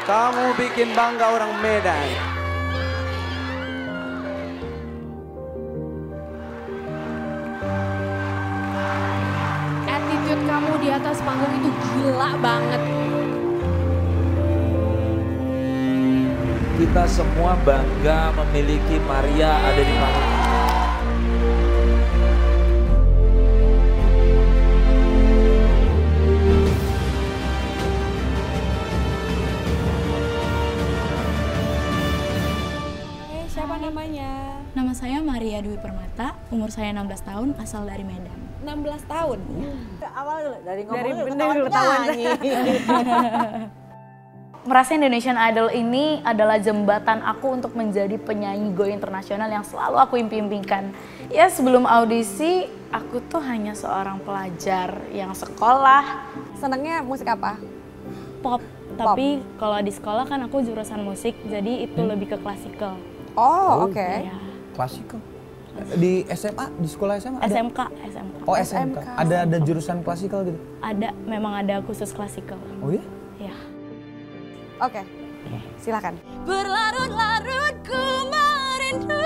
Kamu bikin bangga orang Medan. Attitude kamu di atas panggung itu gila banget. Kita semua bangga memiliki Maria ada di panggung. Siapa namanya? Nama saya Maria Dwi Permata, umur saya 16 tahun, asal dari Medan. 16 tahun? Awal dulu, dari Dari ngomongnya ketahuan nyanyi. Merasa Indonesian Idol ini adalah jembatan aku untuk menjadi penyanyi go internasional yang selalu aku impi-impikan. Ya sebelum audisi, aku tuh hanya seorang pelajar yang sekolah. Senangnya musik apa? Pop, tapi kalau di sekolah kan aku jurusan musik, jadi itu lebih ke klasikal. Oh, oke. Ya. Klasikal. Di SMA, di sekolah SMA ada? SMK. Oh SMK. Ada jurusan klasikal gitu? Ada, memang ada khusus klasikal. Oh iya? Ya. Oke, silakan. Berlarut-larut ku merindu.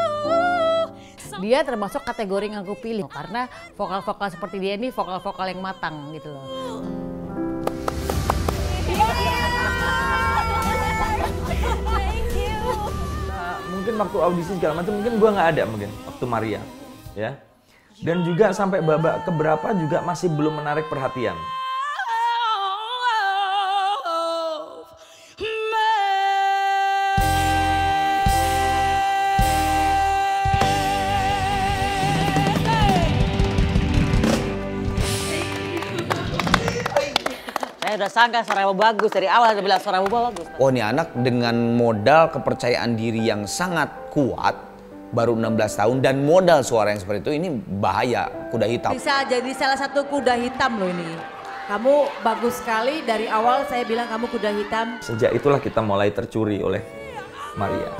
Dia termasuk kategori yang aku pilih karena vokal-vokal seperti dia ini vokal-vokal yang matang gitu loh. Mungkin waktu audisi segala macam mungkin gua nggak ada mungkin waktu Maria ya, dan juga sampai babak keberapa juga masih belum menarik perhatian. Saya udah sangka suaramu bagus dari awal, saya bilang suaramu bagus. Oh ini anak dengan modal kepercayaan diri yang sangat kuat, baru 16 tahun dan modal suara yang seperti itu, ini bahaya, kuda hitam. Bisa jadi salah satu kuda hitam loh ini. Kamu bagus sekali, dari awal saya bilang kamu kuda hitam. Sejak itulah kita mulai tercuri oleh Maria.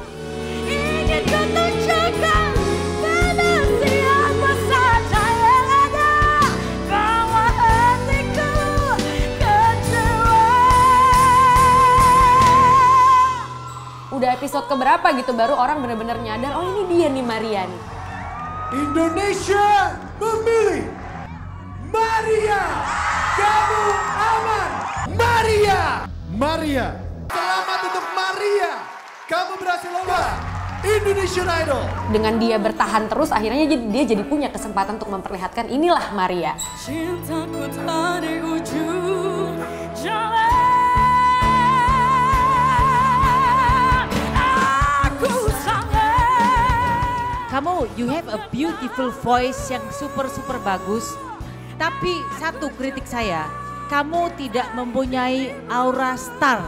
Udah episode keberapa gitu baru orang bener-bener nyadar, oh ini dia nih Maria nih. Indonesia memilih Maria. Kamu aman. Maria. Maria. Selamat untuk Maria. Kamu berhasil lolos Indonesian Idol. Dengan dia bertahan terus akhirnya dia jadi punya kesempatan untuk memperlihatkan inilah Maria. Cintaku tak di ujung jalan. Kamu, you have a beautiful voice yang super bagus. Tapi satu kritik saya, kamu tidak mempunyai aura star.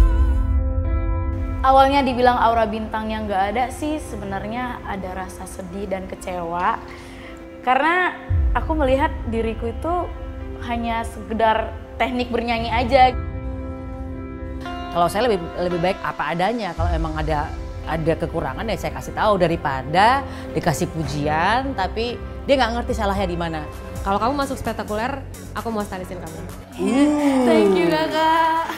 Awalnya dibilang aura bintang yang nggak ada sih, sebenarnya ada rasa sedih dan kecewa. Karena aku melihat diriku itu hanya sekedar teknik bernyanyi aja. Kalau saya lebih baik apa adanya. Kalau emang ada kekurangan ya saya kasih tahu daripada dikasih pujian tapi dia nggak ngerti salahnya di mana. Kalau kamu masuk spektakuler, aku mau stylistin kamu. Thank you kakak.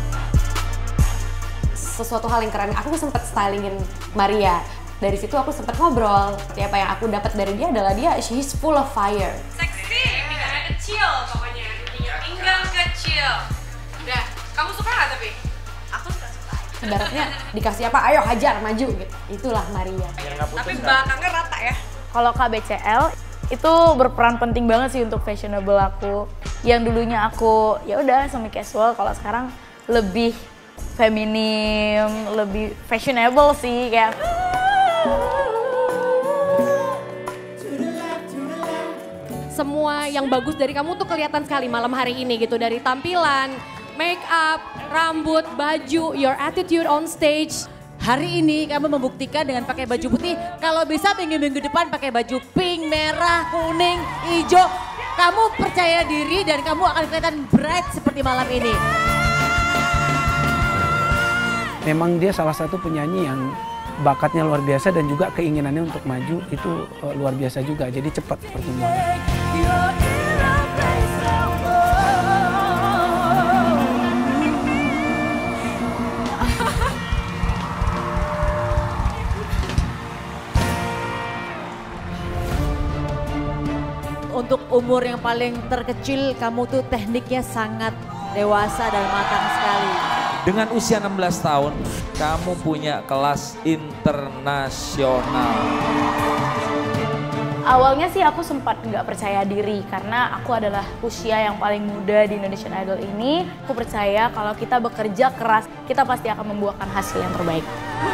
Sesuatu hal yang keren, aku sempet stylingin Maria. Dari situ aku sempet ngobrol. Apa yang aku dapat dari dia adalah she's full of fire. Seksi, pinggang kecil pokoknya. Pinggang kecil. Udah, kamu suka nggak tapi? Aku suka. Ibaratnya dikasih apa, ayo hajar, maju gitu. Itulah Maria. Tapi belakangnya rata ya? Kalau KBCL itu berperan penting banget sih untuk fashionable aku. Yang dulunya aku ya udah semi casual, kalau sekarang lebih feminim, lebih fashionable sih kayak. Semua yang bagus dari kamu tuh kelihatan sekali malam hari ini gitu, dari tampilan, make up, rambut, baju, your attitude on stage. Hari ini kamu membuktikan dengan pakai baju putih, kalau bisa minggu-minggu depan pakai baju pink, merah, kuning, hijau. Kamu percaya diri dan kamu akan kelihatan bright seperti malam ini. Memang dia salah satu penyanyi yang bakatnya luar biasa dan juga keinginannya untuk maju itu luar biasa juga. Jadi cepat pertumbuhannya. umur yang paling terkecil kamu tuh tekniknya sangat dewasa dan matang sekali. Dengan usia 16 tahun, kamu punya kelas internasional. Awalnya sih aku sempat nggak percaya diri karena aku adalah usia yang paling muda di Indonesian Idol ini. Aku percaya kalau kita bekerja keras, kita pasti akan membuahkan hasil yang terbaik.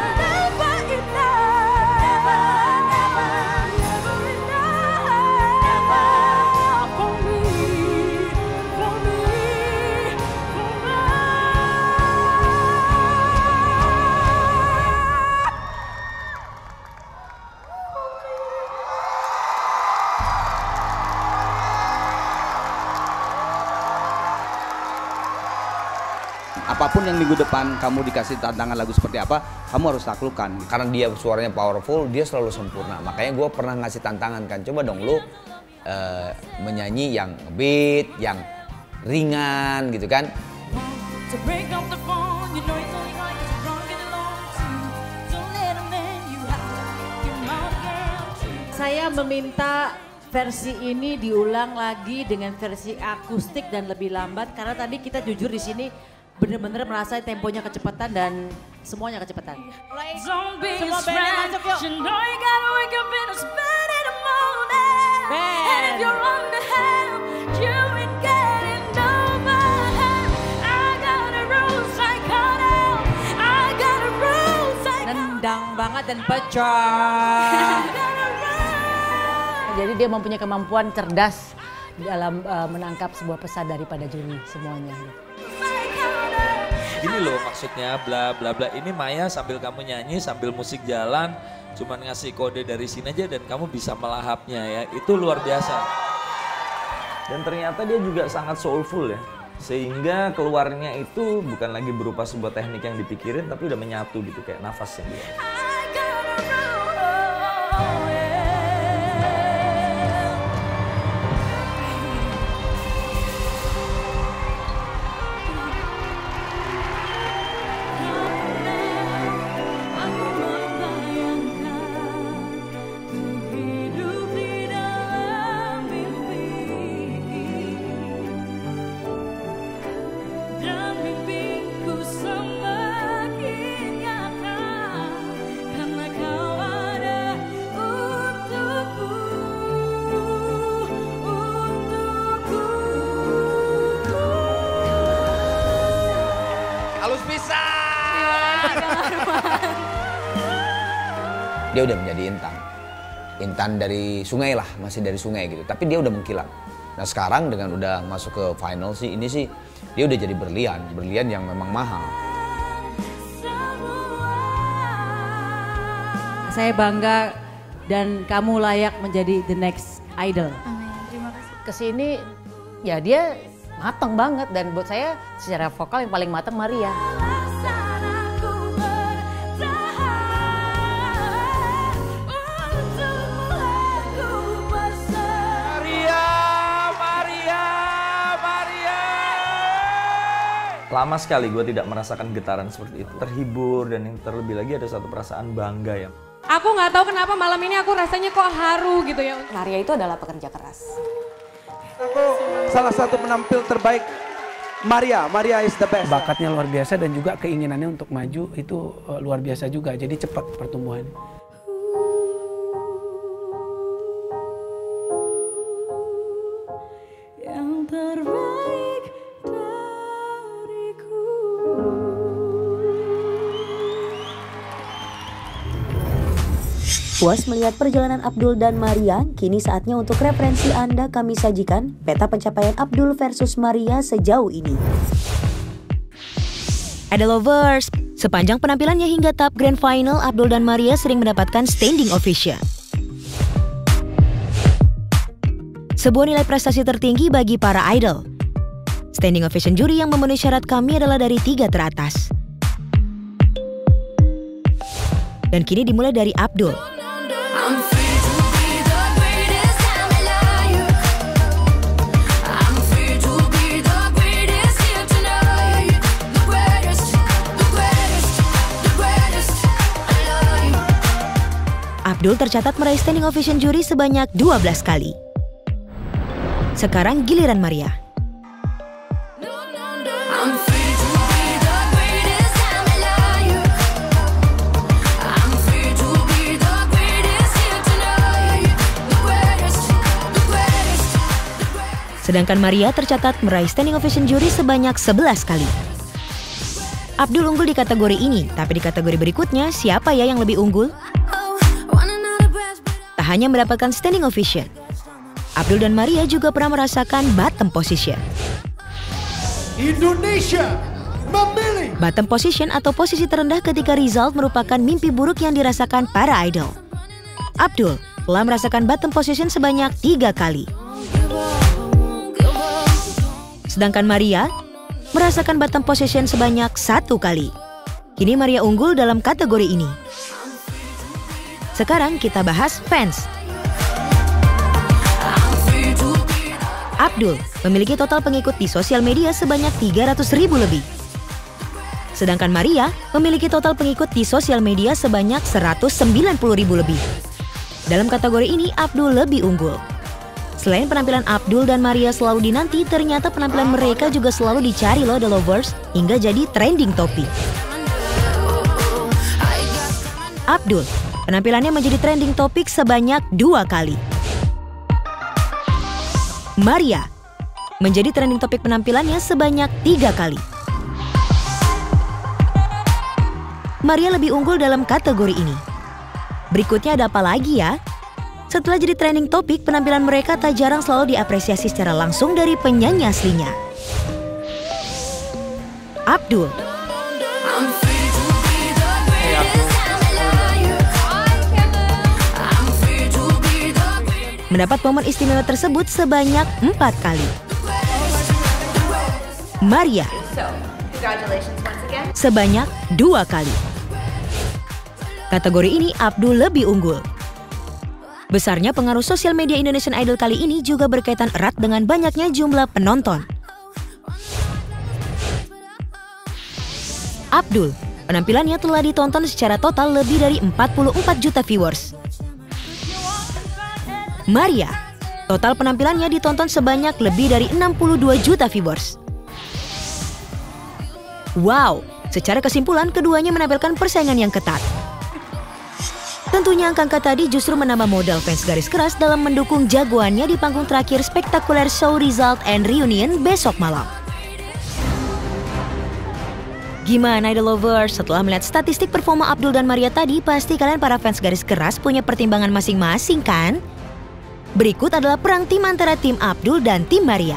Apapun yang minggu depan kamu dikasih tantangan lagu seperti apa, kamu harus taklukkan. Karena dia suaranya powerful, dia selalu sempurna. Makanya gue pernah ngasih tantangan kan, coba dong lu menyanyi yang beat, yang ringan gitu kan. Saya meminta versi ini diulang lagi dengan versi akustik dan lebih lambat karena tadi kita jujur di sini bener-bener merasa temponya kecepatan dan semuanya kecepatan. Semua bandnya masuk yuk. Nendang banget dan pecah. Jadi dia mempunyai kemampuan cerdas dalam menangkap sebuah pesan daripada juri semuanya. Gini loh maksudnya bla bla bla, ini Maya sambil kamu nyanyi sambil musik jalan cuman ngasih kode dari sini aja dan kamu bisa melahapnya ya, itu luar biasa. Dan ternyata dia juga sangat soulful ya, sehingga keluarnya itu bukan lagi berupa sebuah teknik yang dipikirin tapi udah menyatu gitu kayak nafasnya dia. Dia udah menjadi intan dari sungai lah, masih dari sungai gitu. Tapi dia udah mengkilat. Nah sekarang dengan udah masuk ke final sih, ini sih dia udah jadi berlian yang memang mahal. Saya bangga dan kamu layak menjadi the next idol. Amin, terima kasih. Kesini ya dia mateng banget dan buat saya secara vokal yang paling mateng Maria. Lama sekali gue tidak merasakan getaran seperti itu. Terhibur dan yang terlebih lagi ada satu perasaan bangga ya. Aku nggak tahu kenapa malam ini aku rasanya kok haru gitu ya. Maria itu adalah pekerja keras. Aku salah satu penampil terbaik Maria is the best. Bakatnya luar biasa dan juga keinginannya untuk maju itu luar biasa juga. Jadi cepat pertumbuhannya. Yang terbaik dariku. Puas melihat perjalanan Abdul dan Maria, kini saatnya untuk referensi Anda kami sajikan peta pencapaian Abdul versus Maria sejauh ini. Idol Lovers, sepanjang penampilannya hingga tahap Grand Final, Abdul dan Maria sering mendapatkan standing ovation. Sebuah nilai prestasi tertinggi bagi para idol. Standing ovation juri yang memenuhi syarat kami adalah dari 3 teratas. Dan kini dimulai dari Abdul. Abdul tercatat meraih standing ovation juri sebanyak 12 kali. Sekarang giliran Maria. Sedangkan Maria tercatat meraih standing ovation juri sebanyak 11 kali. Abdul unggul di kategori ini, tapi di kategori berikutnya siapa ya yang lebih unggul? Tak hanya mendapatkan standing ovation, Abdul dan Maria juga pernah merasakan bottom position. Indonesia memilih bottom position atau posisi terendah ketika result merupakan mimpi buruk yang dirasakan para idol. Abdul telah merasakan bottom position sebanyak 3 kali. Sedangkan Maria merasakan bottom position sebanyak 1 kali. Kini Maria unggul dalam kategori ini. Sekarang kita bahas fans. Abdul memiliki total pengikut di sosial media sebanyak 300.000 lebih. Sedangkan Maria memiliki total pengikut di sosial media sebanyak 190.000 lebih. Dalam kategori ini Abdul lebih unggul. Selain penampilan Abdul dan Maria selalu dinanti, ternyata penampilan mereka juga selalu dicari loh The Lovers hingga jadi trending topik. Abdul, penampilannya menjadi trending topik sebanyak 2 kali. Maria menjadi trending topik penampilannya sebanyak 3 kali. Maria lebih unggul dalam kategori ini. Berikutnya ada apa lagi ya? Setelah jadi trending topik, penampilan mereka tak jarang selalu diapresiasi secara langsung dari penyanyi aslinya. Abdul mendapat momen istimewa tersebut sebanyak 4 kali. Maria sebanyak 2 kali. Kategori ini Abdul lebih unggul. Besarnya pengaruh sosial media Indonesian Idol kali ini juga berkaitan erat dengan banyaknya jumlah penonton. Abdul, penampilannya telah ditonton secara total lebih dari 44 juta viewers. Maria, total penampilannya ditonton sebanyak lebih dari 62 juta viewers. Wow, secara kesimpulan keduanya menampilkan persaingan yang ketat. Tentunya angka-angka tadi justru menambah modal fans garis keras dalam mendukung jagoannya di panggung terakhir spektakuler show result and reunion besok malam. Gimana Idol Lovers? Setelah melihat statistik performa Abdul dan Maria tadi, pasti kalian para fans garis keras punya pertimbangan masing-masing kan? Berikut adalah perang tim antara tim Abdul dan tim Maria.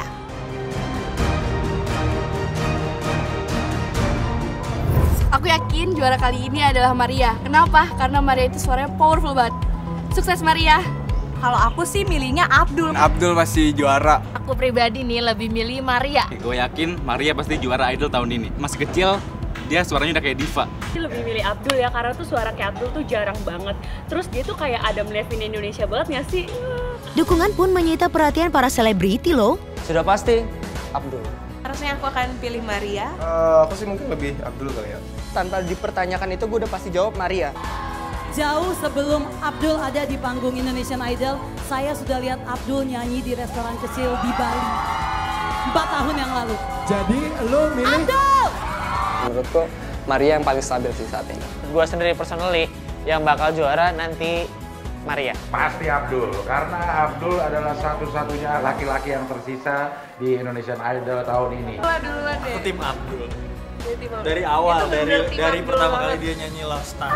Aku yakin juara kali ini adalah Maria. Kenapa? Karena Maria itu suaranya powerful banget. Sukses Maria. Kalau aku sih milihnya Abdul. Abdul pasti juara. Aku pribadi nih lebih milih Maria. Gue yakin Maria pasti juara Idol tahun ini. Masih kecil, dia suaranya udah kayak diva. Aku lebih milih Abdul ya, karena tuh suara kayak Abdul tuh jarang banget. Terus dia tuh kayak Adam Levine Indonesia banget gak sih? Dukungan pun menyita perhatian para selebriti loh. Sudah pasti Abdul. Harusnya aku akan pilih Maria. Aku sih mungkin lebih Abdul kali ya. Tanpa dipertanyakan itu gue udah pasti jawab Maria. Jauh sebelum Abdul ada di panggung Indonesian Idol, saya sudah lihat Abdul nyanyi di restoran kecil di Bali 4 tahun yang lalu. Jadi lo milih Abdul! Menurutku Maria yang paling stabil sih saat ini. Gue sendiri personally yang bakal juara nanti Maria. Pasti Abdul, karena Abdul adalah satu-satunya laki-laki yang tersisa di Indonesian Idol tahun ini. Duluan deh. Aku tim Abdul. Dari awal, dari pertama kali dia nyanyi Love Star.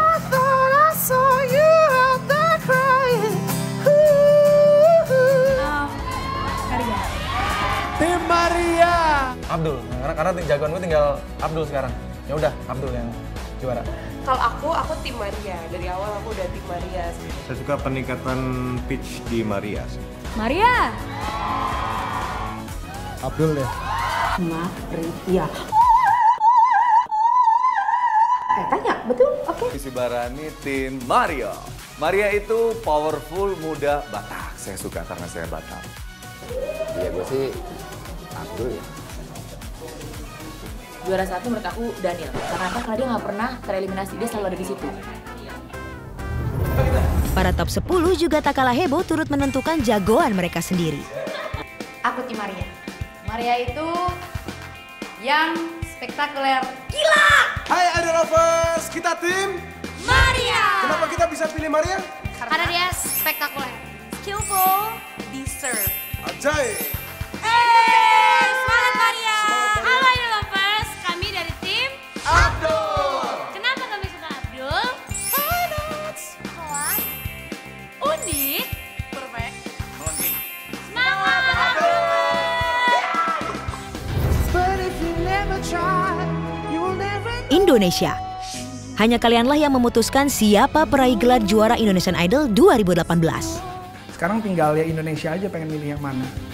Maria. tim Maria. Abdul, karena jagoan gue tinggal Abdul sekarang. Ya udah, Abdul yang juara. Kalau aku tim Maria. Dari awal aku udah tim Maria. Saya suka peningkatan pitch di Maria. Maria. Abdul deh. Iya. Tanya, betul? Oke. Sisi Barani tim Maria. Maria itu powerful, muda, Batak. Saya suka karena saya Batak. Iya, gue sih Abdul ya. Juara 1 menurut aku Daniel. Karena apa? Karena dia nggak pernah tereliminasi, dia selalu ada di situ. Para top 10 juga tak kalah heboh turut menentukan jagoan mereka sendiri. Aku tim Maria. Maria itu yang spektakuler. Gila! Hai Idol Lovers, kita tim Maria. Kenapa kita bisa pilih Maria? Karena dia spektakuler, skillful, deserve. Ajaib. Semangat Maria. Halo Idol Lovers, kami dari tim Abdul. Kenapa kami suka Abdul? Highlights, kelas, unik, perfect, semangat Abdul. Indonesia. Hanya kalianlah yang memutuskan siapa peraih gelar juara Indonesian Idol 2018. Sekarang tinggal ya Indonesia aja pengen milih yang mana.